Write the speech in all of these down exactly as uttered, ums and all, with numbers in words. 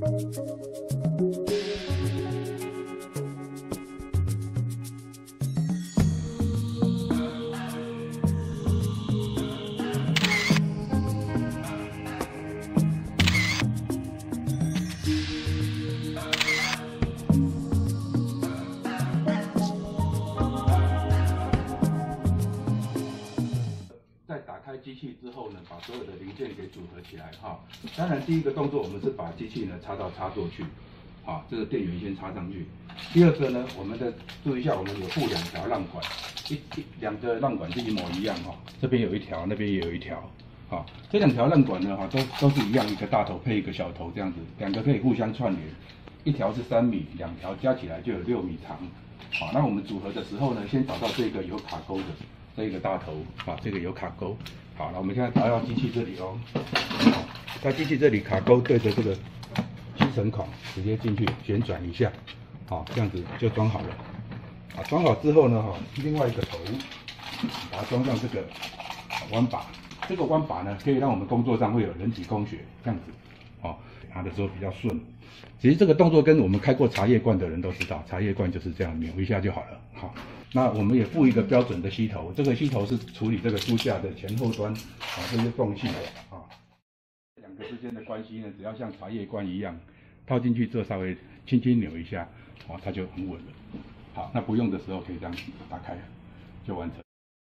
机器之后呢，把所有的零件给组合起来哈。当然，第一个动作我们是把机器呢插到插座去，啊，这个电源先插上去。第二个呢，我们的注意一下，我们有附两条浪管，一一两个浪管是一模一样哈，这边有一条，那边也有一条，啊，这两条浪管呢哈都都是一样，一个大头配一个小头这样子，两个可以互相串联，一条是三米，两条加起来就有六米长。好，那我们组合的时候呢，先找到这个有卡钩的。这一个大头啊，这个有卡钩。好了，我们现在打到机器这里哦，在机器这里卡钩对着这个吸尘孔，直接进去旋转一下，好，这样子就装好了。啊，装好之后呢，哈，另外一个头把它装上这个弯把，这个弯把呢，可以让我们工作上会有人体工学，这样子，哦，拿的时候比较顺。其实这个动作跟我们开过茶叶罐的人都知道，茶叶罐就是这样扭一下就好了，好。那我们也附一个标准的吸头，这个吸头是处理这个书架的前后端啊这些缝隙的啊。两个之间的关系呢，只要像茶叶罐一样，套进去之后稍微轻轻扭一下，哦，它就很稳了。好，那不用的时候可以这样打开，就完成。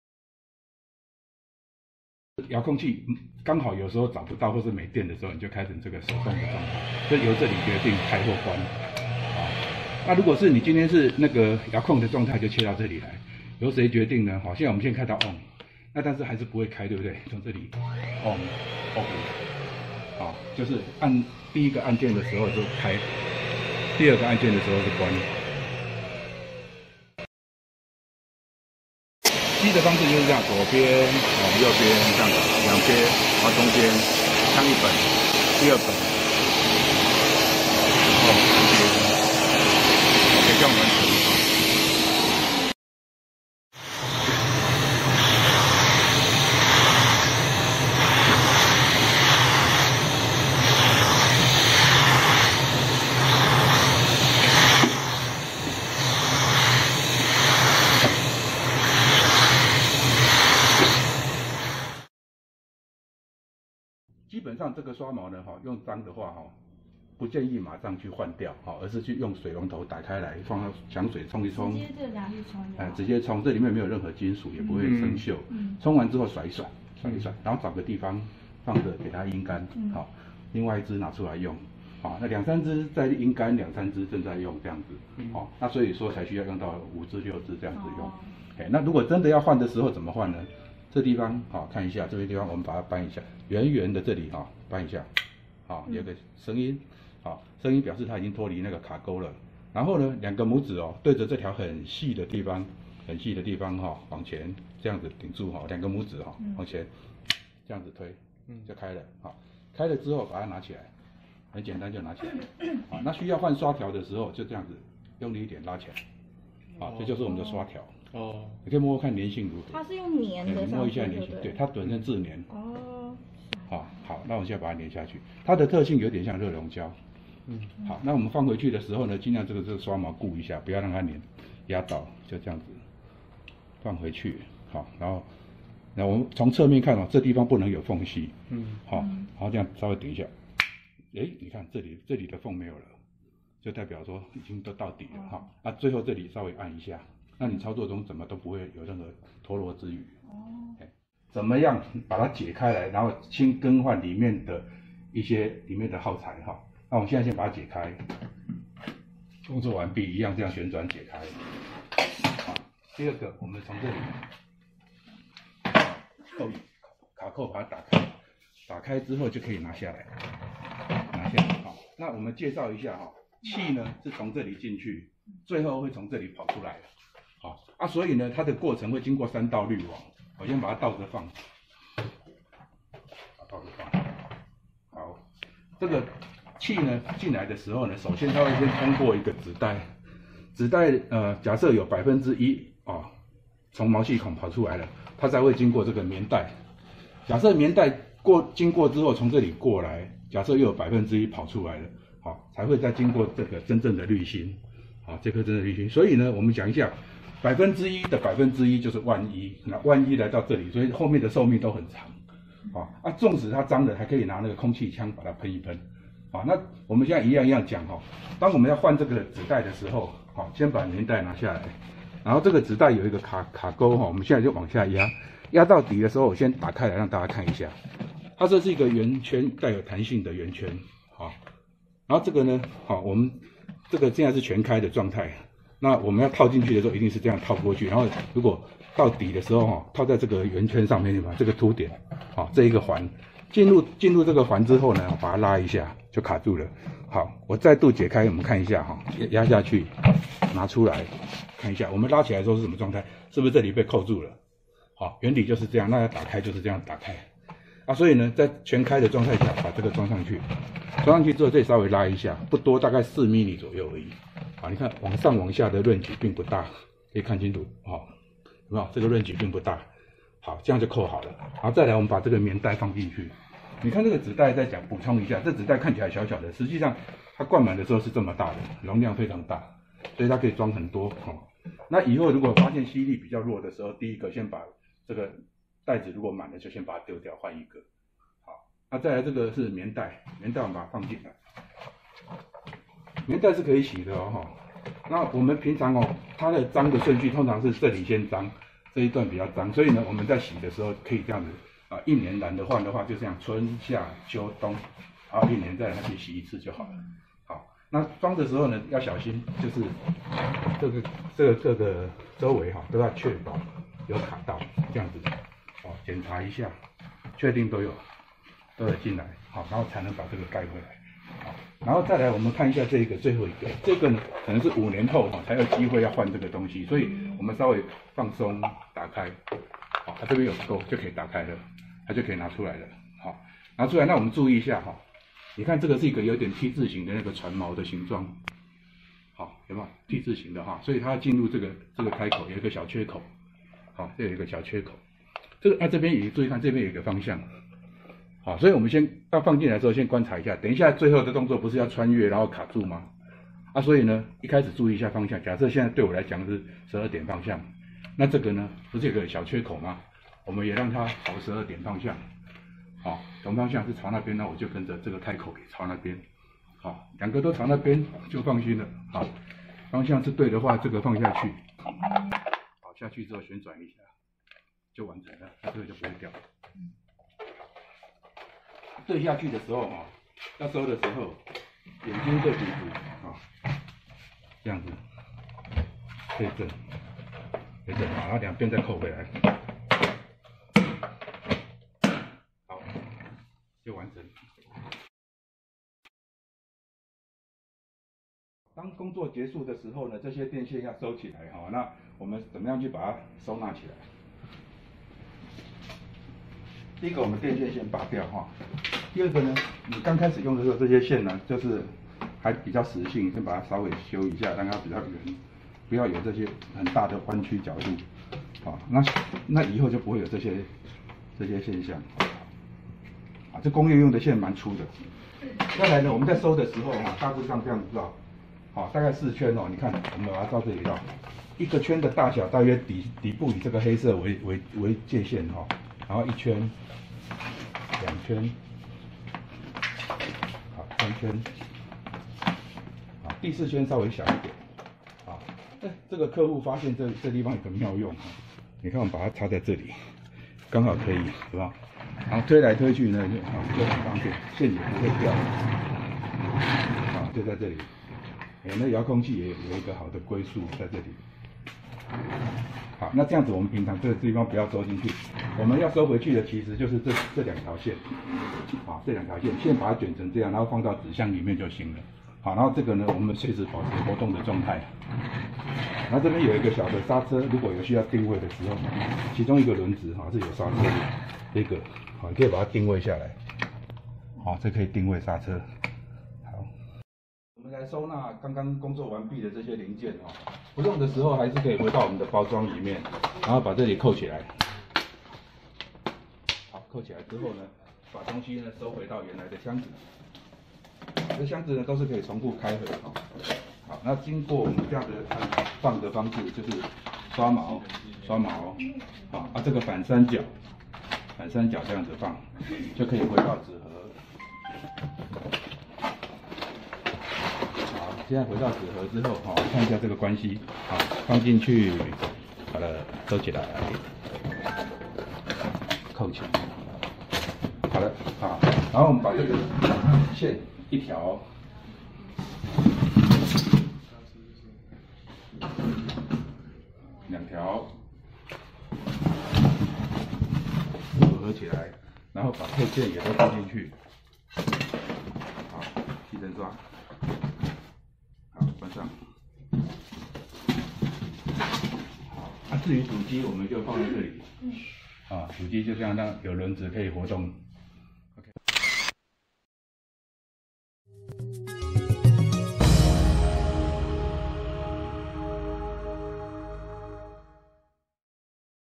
遥控器刚好有时候找不到或是没电的时候，你就开成这个手动的状态，所以由这里决定开或关。那如果是你今天是那个遥控的状态，就切到这里来，由谁决定呢？好，现在我们先开到 on， 那但是还是不会开，对不对？从这里 on off， 好，就是按第一个按键的时候就开，第二个按键的时候是关。吸的方式就是这样，左边哦，右边这样子，两边，然后中间像一本，第二本。这样完成。基本上这个刷毛呢，哈，用脏的话，哈。不建议马上去换掉，好，而是去用水龙头打开来，放到强水冲一冲， 直接这样去冲， 哎，直接冲，这里面没有任何金属，也不会生锈。嗯，冲完之后甩一甩，甩一甩，然后找个地方放着给它阴干，好，另外一只拿出来用，好，那两三只在阴干，两三只正在用这样子，好，那所以说才需要用到五只六只这样子用。哎，那如果真的要换的时候怎么换呢？这地方好看一下，这个地方我们把它扳一下，圆圆的这里哈，扳一下，好，有个声音。好，声音表示它已经脱离那个卡钩了。然后呢，两个拇指哦，对着这条很细的地方，很细的地方哈、哦，往前这样子顶住哈、哦，两个拇指哈、哦，往前这样子推，嗯，就开了。好，开了之后把它拿起来，很简单就拿起来。好，那需要换刷条的时候就这样子用力一点拉起来。好，这就是我们的刷条。哦，你可以摸摸看粘性如何。 它是用粘的， 摸一下粘性，对，它本身自粘。哦。好，好，那我现在把它粘下去。它的特性有点像热熔胶。嗯，好，那我们放回去的时候呢，尽量这个这个刷毛顾一下，不要让它粘压倒，就这样子放回去。好，然后，那我们从侧面看哦，这地方不能有缝隙。嗯，好，然后这样稍微顶一下，哎，你看这里这里的缝没有了，就代表说已经都到底了。好，那最后这里稍微按一下，那你操作中怎么都不会有任何脱落之余。哦，怎么样把它解开来，然后先更换里面的一些里面的耗材哈。那我们现在先把它解开，工作完毕，一样这样旋转解开。好，第二个我们从这里扣卡扣把它打开，打开之后就可以拿下来，拿下来。好，那我们介绍一下哈，气呢是从这里进去，最后会从这里跑出来。好啊，所以呢它的过程会经过三道滤网，我先把它倒着放，倒着放。好，这个。气呢进来的时候呢，首先它会先通过一个纸袋，纸袋呃假设有百分之一哦，从毛细孔跑出来了，它才会经过这个棉袋。假设棉袋过经过之后从这里过来，假设又有百分之一跑出来了，好， 才会再经过这个真正的滤芯，好，这颗真正的滤芯。所以呢，我们讲一下，百分之一的百分之一就是万一，那万一来到这里，所以后面的寿命都很长。好，啊，纵使它脏了，还可以拿那个空气枪把它喷一喷。好，那我们现在一样一样讲哈，当我们要换这个纸袋的时候，好，先把棉袋拿下来，然后这个纸袋有一个卡卡钩哈，我们现在就往下压，压到底的时候，我先打开来让大家看一下，它这是一个圆圈，带有弹性的圆圈，好，然后这个呢，好，我们这个现在是全开的状态，那我们要套进去的时候，一定是这样套过去，然后如果到底的时候哈，套在这个圆圈上面地方，这个凸点，好，这一个环。进入进入这个环之后呢，把它拉一下就卡住了。好，我再度解开，我们看一下哈，压下去，拿出来看一下，我们拉起来的时候是什么状态？是不是这里被扣住了？好，原理就是这样。那要打开就是这样打开啊。所以呢，在全开的状态下，把这个装上去，装上去之后，这里稍微拉一下，不多，大概四毫米左右而已。啊，你看往上往下的润距并不大，可以看清楚。好，有没有？这个润距并不大。好，这样就扣好了。然后再来，我们把这个棉袋放进去。你看这个纸袋，再讲补充一下，这纸袋看起来小小的，实际上它灌满的时候是这么大的，容量非常大，所以它可以装很多。哦，那以后如果发现吸力比较弱的时候，第一个先把这个袋子如果满了，就先把它丢掉，换一个。好，那再来这个是棉袋，棉袋我们把它放进来。棉袋是可以洗的哦。哈，那我们平常哦，它的脏的顺序通常是这里先脏。这一段比较脏，所以呢，我们在洗的时候可以这样子啊，一年懒得换的话，就这样春夏秋冬，然后一年再拿去洗一次就好了。好，那装的时候呢，要小心，就是这个这个各个周围哈、都要确保有卡到，这样子，哦，检查一下，确定都有都有进来，好，然后才能把这个盖回来。好，然后再来我们看一下这个最后一个，这个呢可能是五年后哈才有机会要换这个东西，所以我们稍微放松打开，好，它这边有钩就可以打开了，它就可以拿出来了。好，拿出来，那我们注意一下哈，你看这个是一个有点 T 字形的那个船锚的形状，好，有没有 T 字形的哈？所以它要进入这个这个开口有一个小缺口，好，这有一个小缺口，这个那、啊、这边也注意看，这边有一个方向。好，所以我们先要放进来之后，先观察一下。等一下最后的动作不是要穿越然后卡住吗？啊，所以呢，一开始注意一下方向。假设现在对我来讲是十二点方向，那这个呢，不是有个小缺口吗？我们也让它朝十二点方向。好，同方向是朝那边，那我就跟着这个开口给朝那边。好，两个都朝那边就放心了。好，方向是对的话，这个放下去。好，下去之后旋转一下，就完成了，那这个就不会掉。对下去的时候哈，要收的时候，眼睛对底部啊，这样子对正，对正，然后两边再扣回来，好，就完成。当工作结束的时候呢，这些电线要收起来哈，那我们怎么样去把它收纳起来？第一个，我们电线先拔掉哈。第二个呢，你刚开始用的时候，这些线呢，就是还比较实性，先把它稍微修一下，让它比较圆，不要有这些很大的弯曲角度。好，那那以后就不会有这些这些现象。啊，这工业用的线蛮粗的。再来呢，我们在收的时候哈，大致上这样子绕，好，大概四圈哦。你看，我们把它照这里绕，一个圈的大小大约底底部以这个黑色为为为界限哈，然后一圈。两圈，好，三圈，好，第四圈稍微小一点，好，哎，这个客户发现这这地方有个妙用，你看我们把它插在这里，刚好可以，是吧？然后推来推去呢，就好就很方便，线也不会掉，好，就在这里，哎，那遥控器也有一个好的归宿在这里。好，那这样子我们平常这个地方不要收进去，我们要收回去的其实就是这这两条线，好，这两条线，先把它卷成这样，然后放到纸箱里面就行了。好，然后这个呢，我们随时保持活动的状态。然后这边有一个小的刹车，如果有需要定位的时候，其中一个轮子哈是有刹车的，这个好，你可以把它定位下来。好，这可以定位刹车。好，我们来收纳刚刚工作完毕的这些零件哈。不用的时候还是可以回到我们的包装里面，然后把这里扣起来。好，扣起来之后呢，把东西呢收回到原来的箱子。 这箱子呢都是可以重复开合的哈。好，那经过我们这样的放的方式，就是刷毛、刷毛，好啊，这个反三角，反三角这样子放，就可以回到纸盒。好，现在回到纸盒之后，好，看一下这个关系，好，放进去，把它收起来，扣起来。好了，好，然后我们把这个线一条。 两条组合起来，然后把配件也都放进去。好，提绳抓，好，关上。好，那、啊、至于主机我们就放在这里。啊，主机就这样，让有轮子可以活动。